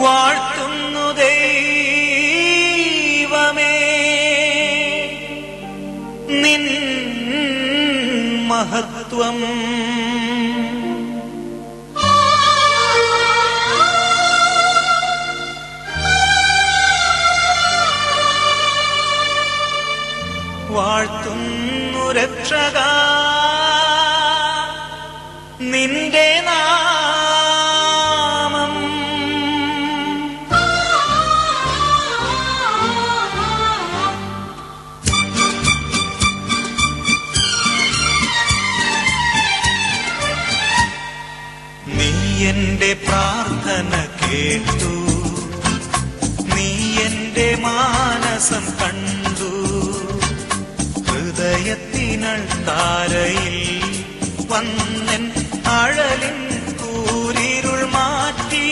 വാഴ്ത്തുന്നു ദൈവമേ നിൻ മഹത്വം. വാഴ്ത്തുന്നു രക്ഷകാ നിന്റെ നാമം. നീ എന്റെ പ്രാർത്ഥന കേട്ടു, നീ എന്റെ മാനസം കണ്ടു. ഹൃദയത്തിനൾ താരയിൽ വന്നൻ അഴലിൻ കൂരിരുൾ മാറ്റി.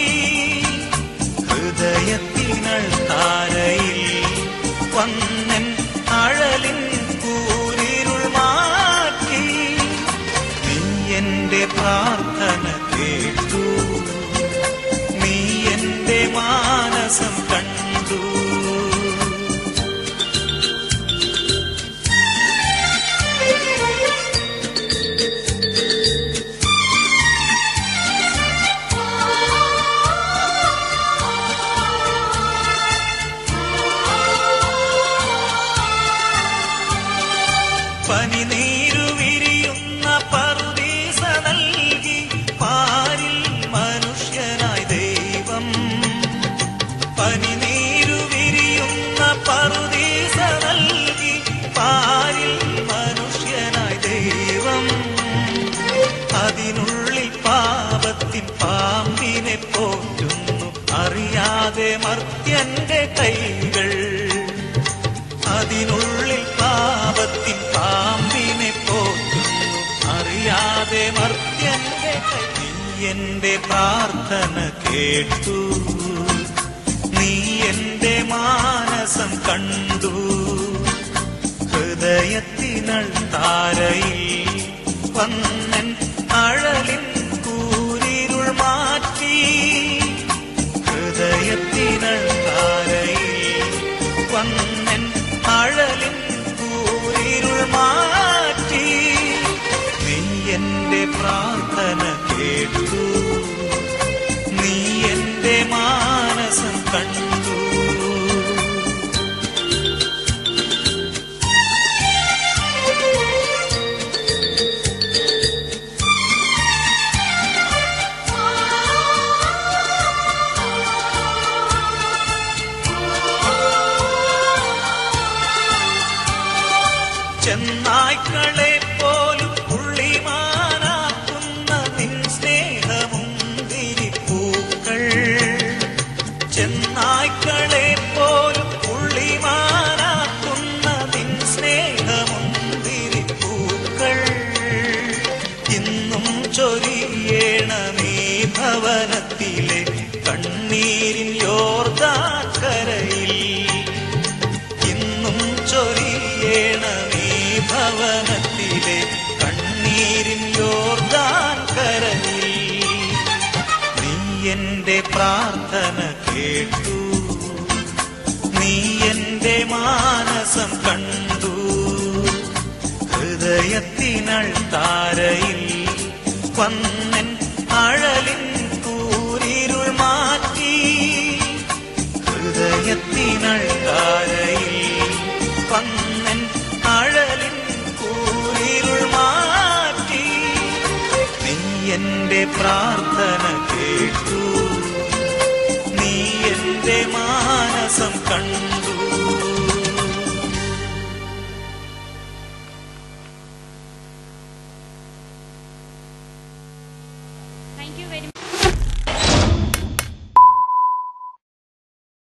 ഹൃദയത്തിനൾ താരയിൽ വന്നൻ അഴലിൻ കൂരിരുൾ മാറ്റി. നീ എന്റെ പ്രാർത്ഥന കേട്ടു, നീ എന്റെ മാനസം കണ്ടു. പനിനീരു വിരിയുന്ന പറുദീസ നൽകി പാരിൽ മനുഷ്യനായി ദൈവം. പനിനീരു വിരിയുന്ന പറുദീസ നൽകി പാരിൽ മനുഷ്യനായി ദൈവം. അതിനുള്ളിൽ പാപത്തിൻ പാമ്പിനെ പോറ്റുന്നു അറിയാതെ മർത്യന്റെ കൈകൾ. അതിനുള്ളിൽ പാപത്തിൻ പാമ്പിനെ പോറ്റുന്നു അറിയാതെ മർത്യന്റെ കൈ. നീ എന്റെ പ്രാർത്ഥന കേട്ടു, നീ എന്റെ മാനസം കണ്ടു. ഹൃദയത്തിനൾ താരയിൽ വന്നൻ അഴലിൻ കൂരിരുൾ മാറ്റി. ഹൃദയത്തിനൾ താരയിൽ വന്നൻ അഴലിൻ കൂരിരുൾ മാറ്റി. നീ എന്റെ പ്രാർത്ഥന കേട്ടു, നീ എന്റെ മാനസം കണ്ടു. ചെന്നായ്ക്കളെ പോലും പുള്ളിമാനാക്കുന്ന നിൻ സ്നേഹമുന്തിരിപ്പൂക്കൾ. ചെന്നായ്ക്കളെ പോലും പുള്ളിമാനാക്കുന്ന നിൻ സ്നേഹമുന്തിരിപ്പൂക്കൾ. ഇന്നും ചൊരിയണമേ ഭവനത്തിലെ കണ്ണീരിൻ യോർദാൻ കരയിൽ. ഇന്നും ചൊരിയണമേ ഭവനത്തിലെ കണ്ണീരിൻ യോർദാൻ കരയിൽ. നീ എന്റെ പ്രാർത്ഥന കേട്ടു, നീ എന്റെ മാനസം കണ്ടു. ഹൃദയത്തിനൾ താരയിൽ വന്നൻ അഴലിൻ കൂരിരുൾ മാറ്റി. ഹൃദയത്തിനൾ താരയിൽ വന്നൻ അഴലിൻ കൂരിരുൾ മാറ്റി. നീ എന്റെ പ്രാർത്ഥന കേട്ടു, നീ എന്റെ മാനസം കണ്ടു.